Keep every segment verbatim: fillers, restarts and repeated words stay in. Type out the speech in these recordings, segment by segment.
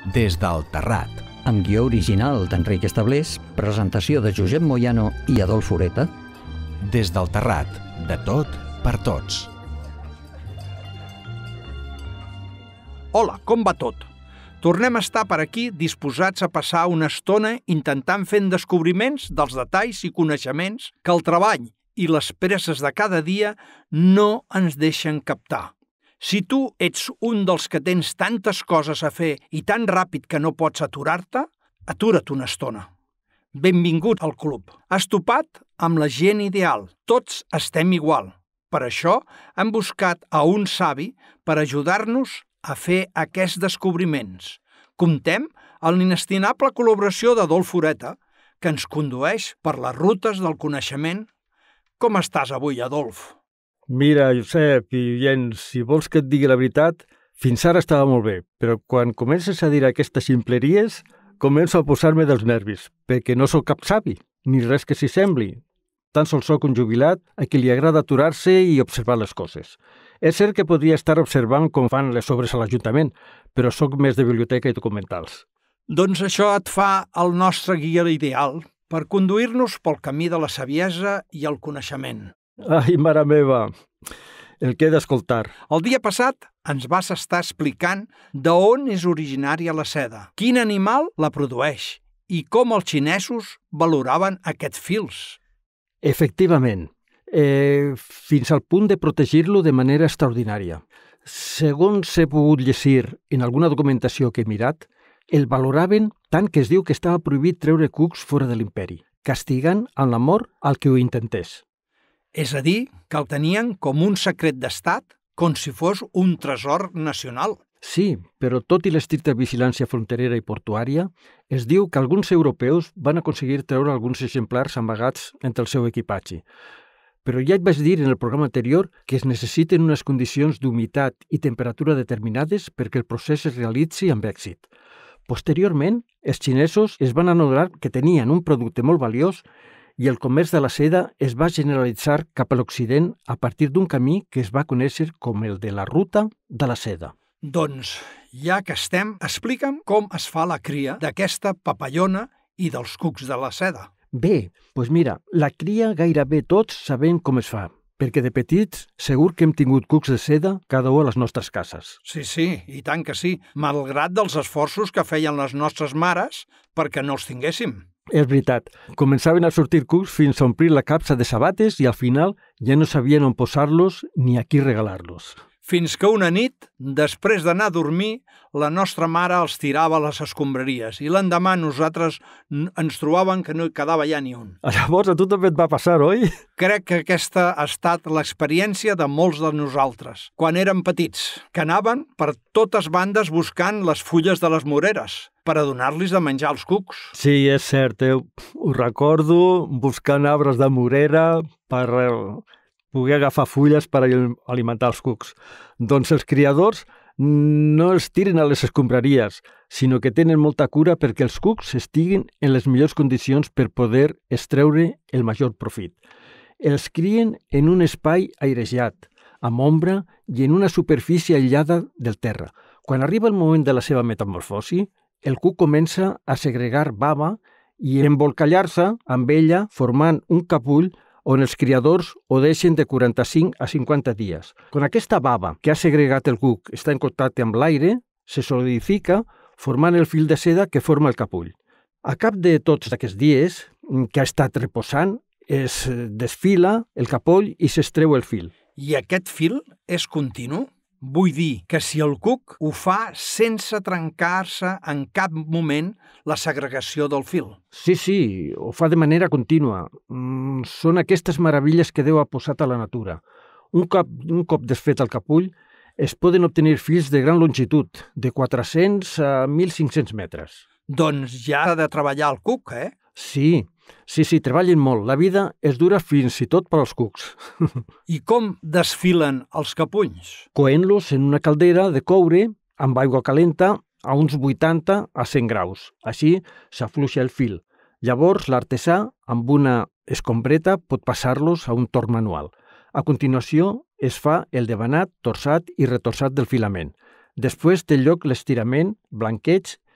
Des del Terrat. Amb guió original d'Enric Establés, presentació de Josep Moyano i Adolf Ureta. Des del Terrat. De tot per tots. Hola, com va tot? Tornem a estar per aquí disposats a passar una estona intentant fent descobriments dels detalls i coneixements que el treball i les presses de cada dia no ens deixen captar. Si tu ets un dels que tens tantes coses a fer i tan ràpid que no pots aturar-te, atura't una estona. Benvingut al club. Has topat amb la gent ideal. Tots estem igual. Per això hem buscat a un savi per ajudar-nos a fer aquests descobriments. Comptem amb l'inestimable col·laboració d'Adolf Ureta, que ens condueix per les rutes del coneixement. Com estàs avui, Adolf? Mira, Josep i oients, si vols que et digui la veritat, fins ara estava molt bé, però quan comences a dir aquestes ximpleries, començo a posar-me dels nervis, perquè no sóc cap savi, ni res que s'hi sembli. Tan sols sóc un jubilat a qui li agrada aturar-se i observar les coses. És cert que podria estar observant com fan les obres a l'Ajuntament, però sóc més de biblioteca i documentals. Doncs això et fa el nostre guia ideal per conduir-nos pel camí de la saviesa i el coneixement. Ai, mare meva, el que he d'escoltar. El dia passat ens vas estar explicant d'on és originària la seda, quin animal la produeix i com els xinesos valoraven aquests fils. Efectivament, eh, fins al punt de protegir-lo de manera extraordinària. Segons he pogut llegir en alguna documentació que he mirat, el valoraven tant que es diu que estava prohibit treure cucs fora de l'imperi, castigant amb la mort al que ho intentés. És a dir, que el tenien com un secret d'estat, com si fos un tresor nacional. Sí, però tot i l'estricta vigilància fronterera i portuària, es diu que alguns europeus van aconseguir treure alguns exemplars amagats entre el seu equipatge. Però ja et vaig dir en el programa anterior que es necessiten unes condicions d'humitat i temperatura determinades perquè el procés es realitzi amb èxit. Posteriorment, els xinesos es van adonar que tenien un producte molt valiós i el comerç de la seda es va generalitzar cap a l'Occident a partir d'un camí que es va conèixer com el de la ruta de la seda. Doncs, ja que estem, explica'm com es fa la cria d'aquesta papallona i dels cucs de la seda. Bé, doncs mira, la cria gairebé tots sabem com es fa, perquè de petits segur que hem tingut cucs de seda cada un a les nostres cases. Sí, sí, i tant que sí, malgrat dels esforços que feien les nostres mares perquè no els tinguéssim. És veritat, començaven a sortir cucs fins a omplir la capsa de sabates i al final ja no sabien on posar-los ni a qui regalar-los. Fins que una nit, després d'anar a dormir, la nostra mare els tirava a les escombraries i l'endemà nosaltres ens trobàvem que no hi quedava ja ni un. Llavors a tu també et va passar, oi? Crec que aquesta ha estat l'experiència de molts de nosaltres, quan érem petits, que anaven per totes bandes buscant les fulles de les moreres per a donar-los de menjar als cucs. Sí, és cert, eh? Ho recordo, buscant arbres de morera per poder agafar fulles per alimentar els cucs. Doncs els criadors no els tiren a les escombraries, sinó que tenen molta cura perquè els cucs estiguin en les millors condicions per poder extreure el major profit. Els crien en un espai airejat, amb ombra i en una superfície aïllada del terra. Quan arriba el moment de la seva metamorfosi, el cuc comença a segregar bava i embolcallar-se amb ella formant un capull on els criadors ho deixen de quaranta-cinc a cinquanta dies. Quan aquesta bava que ha segregat el cuc està en contacte amb l'aire, se solidifica formant el fil de seda que forma el capull. A cap de tots aquests dies que ha estat reposant, es desfila el capoll i s'extreu el fil. I aquest fil és continu? Vull dir que si el cuc ho fa sense trencar-se en cap moment la segregació del fil. Sí, sí, ho fa de manera contínua. Mm, són aquestes meravelles que Déu ha posat a la natura. Un cop, un cop desfet el capull, es poden obtenir fils de gran longitud, de quatre-cents a mil cinc-cents metres. Doncs ja ha de treballar el cuc, eh? Sí, sí, sí, treballen molt. La vida és dura fins i tot per als cucs. I com desfilen els capulls? Coent-los en una caldera de coure amb aigua calenta a uns vuitanta a cent graus. Així s'afluixa el fil. Llavors l'artesà, amb una escombreta, pot passar-los a un torn manual. A continuació es fa el debanat, torçat i retorçat del filament. Després té lloc l'estirament, blanqueig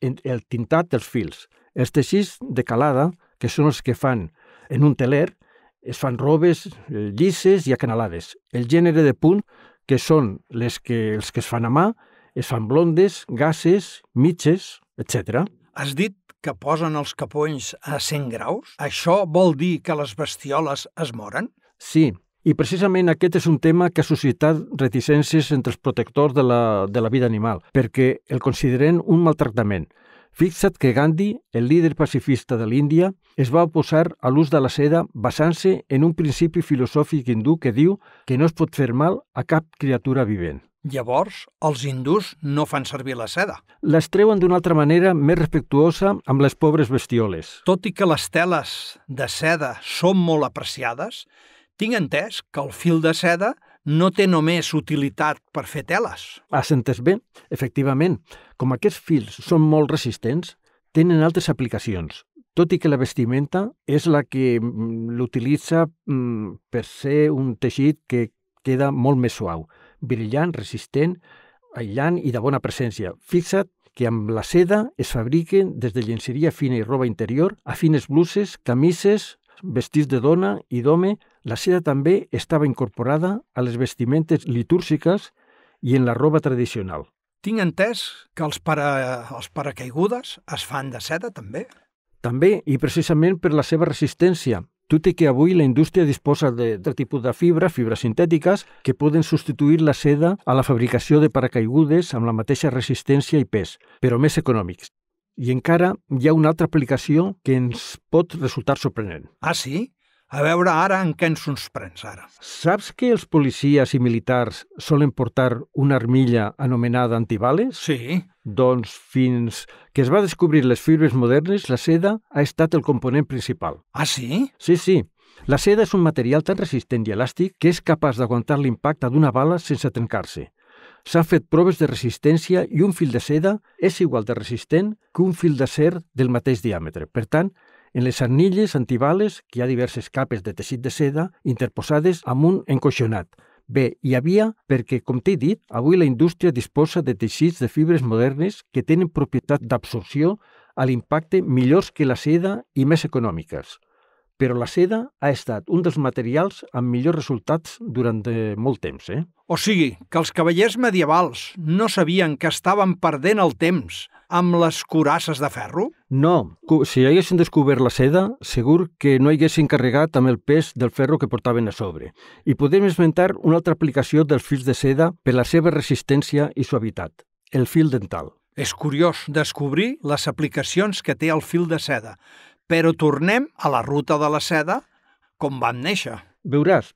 el tintat dels fils. Els teixits de calada, que són els que fan en un teler, es fan robes llisses i acanalades. El gènere de punt, que són les que, els que es fan a mà, es fan blondes, gasses, mitges, etcètera. Has dit que posen els capolls a cent graus? Això vol dir que les bestioles es moren? Sí, i precisament aquest és un tema que ha suscitat reticències entre els protectors de la, de la vida animal, perquè el consideren un maltractament. Fixa't que Gandhi, el líder pacifista de l'Índia, es va oposar a l'ús de la seda basant-se en un principi filosòfic hindú que diu que no es pot fer mal a cap criatura vivent. Llavors, els hindús no fan servir la seda. Les treuen d'una altra manera més respectuosa amb les pobres bestioles. Tot i que les teles de seda són molt apreciades, tinc entès que el fil de seda no té només utilitat per fer teles. Has entès bé? Efectivament, com aquests fils són molt resistents, tenen altres aplicacions, tot i que la vestimenta és la que l'utilitza per ser un teixit que queda molt més suau, brillant, resistent, aïllant i de bona presència. Fixa't que amb la seda es fabriquen des de llenceria fina i roba interior a fines bluses, camises, vestits de dona i d'home. La seda també estava incorporada a les vestimentes litúrgiques i en la roba tradicional. Tinc entès que els, para, els paracaigudes es fan de seda també? També, i precisament per la seva resistència, tot i que avui la indústria disposa de, de tipus de fibra, fibres sintètiques, que poden substituir la seda a la fabricació de paracaigudes amb la mateixa resistència i pes, però més econòmics. I encara hi ha una altra aplicació que ens pot resultar sorprenent. Ah, sí? A veure ara en què ens sorprens ara. Saps que els policies i militars solen portar una armilla anomenada antibales? Sí. Doncs fins que es va descobrir les fibres modernes, la seda ha estat el component principal. Ah, sí? Sí, sí. La seda és un material tan resistent i elàstic que és capaç d'aguantar l'impacte d'una bala sense trencar-se. S'han fet proves de resistència i un fil de seda és igual de resistent que un fil d'acer del mateix diàmetre. Per tant, en les arnilles antibales, que hi ha diverses capes de teixit de seda interposades amb un encoixonat. Bé, hi havia perquè, com t'he dit, avui la indústria disposa de teixits de fibres modernes que tenen propietat d'absorció a l'impacte millors que la seda i més econòmiques. Però la seda ha estat un dels materials amb millors resultats durant molt temps, eh? O sigui, que els cavallers medievals no sabien que estaven perdent el temps amb les curasses de ferro? No. Si haguessin descobert la seda, segur que no haguessin carregat amb el pes del ferro que portaven a sobre. I podem esmentar una altra aplicació dels fils de seda per la seva resistència i suavitat, el fil dental. És curiós descobrir les aplicacions que té el fil de seda, però tornem a la ruta de la seda com vam néixer. Veuràs,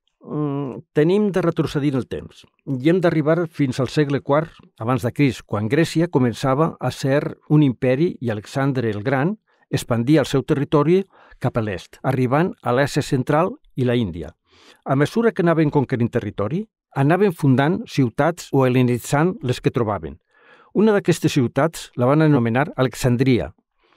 tenim de retrocedir el temps i hem d'arribar fins al segle quart abans de Crist, quan Grècia començava a ser un imperi i Alexandre el Gran expandia el seu territori cap a l'est, arribant a l'Àsia central i la Índia. A mesura que anaven conquerint territori, anaven fundant ciutats o hel·lenitzant les que trobaven. Una d'aquestes ciutats la van anomenar Alexandria.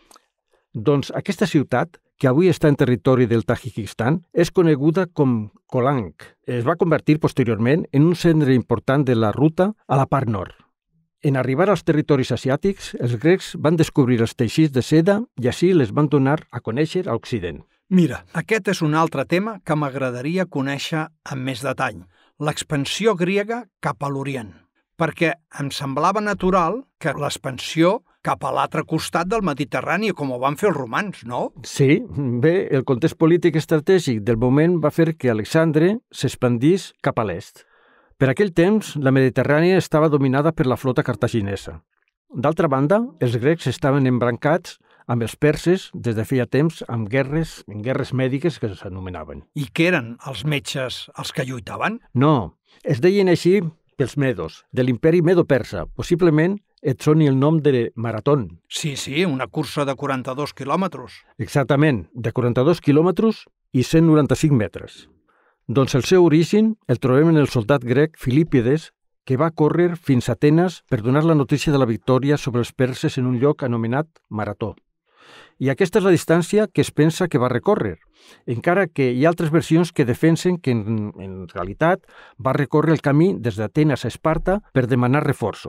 Doncs aquesta ciutat, que avui està en territori del Tajikistan, és coneguda com Kolang. Es va convertir posteriorment en un centre important de la ruta a la part nord. En arribar als territoris asiàtics, els grecs van descobrir els teixits de seda i així les van donar a conèixer a Occident. Mira, aquest és un altre tema que m'agradaria conèixer amb més detall, l'expansió griega cap a l'Orient, perquè em semblava natural que l'expansió cap a l'altre costat del Mediterrani, com ho van fer els romans, no? Sí, bé, el context polític estratègic del moment va fer que Alexandre s'expandís cap a l'est. Per aquell temps, la Mediterrània estava dominada per la flota cartaginesa. D'altra banda, els grecs estaven embrancats amb els perses des de feia temps amb guerres, en guerres mèdiques que s'anomenaven. I què eren els metges els que lluitaven? No, es deien així pels medos, de l'imperi medo-persa, possiblement et soni el nom de maratón. Sí, sí, una cursa de quaranta-dos quilòmetres. Exactament, de quaranta-dos quilòmetres i cent noranta-cinc metres. Doncs el seu origen el trobem en el soldat grec Filípides, que va córrer fins a Atenes per donar la notícia de la victòria sobre els perses en un lloc anomenat Marató. I aquesta és la distància que es pensa que va recórrer, encara que hi ha altres versions que defensen que en, en realitat va recórrer el camí des d'Atenes a Esparta per demanar reforços.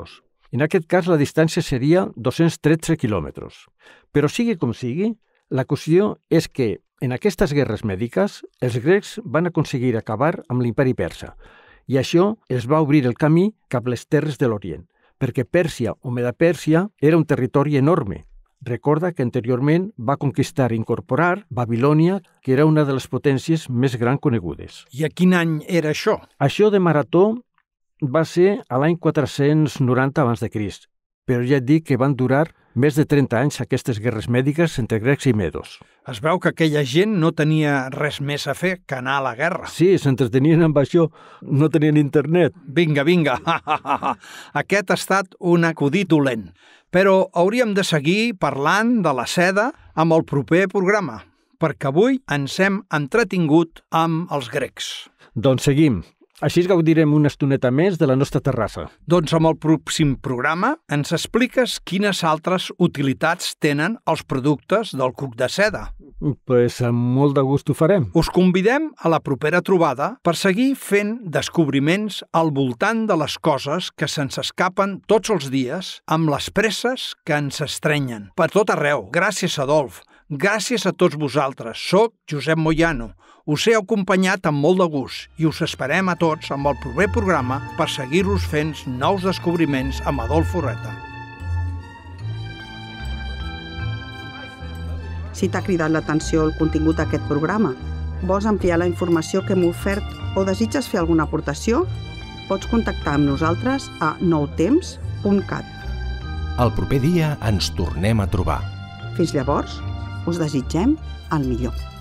En aquest cas, la distància seria dos-cents tretze quilòmetres. Però sigui com sigui, la qüestió és que, en aquestes guerres mèdiques, els grecs van aconseguir acabar amb l'imperi persa, i això els va obrir el camí cap a les terres de l'Orient, perquè Pèrsia o Medapèrsia era un territori enorme. Recorda que anteriorment va conquistar i incorporar Babilònia, que era una de les potències més grans conegudes. I a quin any era això? Això de Marató va ser a l'any quatre-cents noranta abans de Crist, però ja et dic que van durar més de trenta anys aquestes guerres mèdiques entre grecs i medos. Es veu que aquella gent no tenia res més a fer que anar a la guerra. Sí, s'entretenien amb això, no tenien internet. Vinga, vinga, aquest ha estat un acudit dolent. Però hauríem de seguir parlant de la seda amb el proper programa, perquè avui ens hem entretingut amb els grecs. Doncs seguim. Així gaudirem una estoneta més de la nostra terrassa. Doncs amb el pròxim programa ens expliques quines altres utilitats tenen els productes del cuc de seda. Pues amb molt de gust ho farem. Us convidem a la propera trobada per seguir fent descobriments al voltant de les coses que se'ns escapen tots els dies amb les presses que ens estrenyen. Per tot arreu. Gràcies, Adolf. Gràcies a tots vosaltres. Soc Josep Moyano. Us he acompanyat amb molt de gust i us esperem a tots amb el proper programa per seguir-vos fent nous descobriments amb Adolf Urreta. Si t'ha cridat l'atenció el contingut d'aquest programa, vols ampliar la informació que hem ofert o desitges fer alguna aportació, pots contactar amb nosaltres a noutemps punt cat. El proper dia ens tornem a trobar. Fins llavors, us desitgem el millor.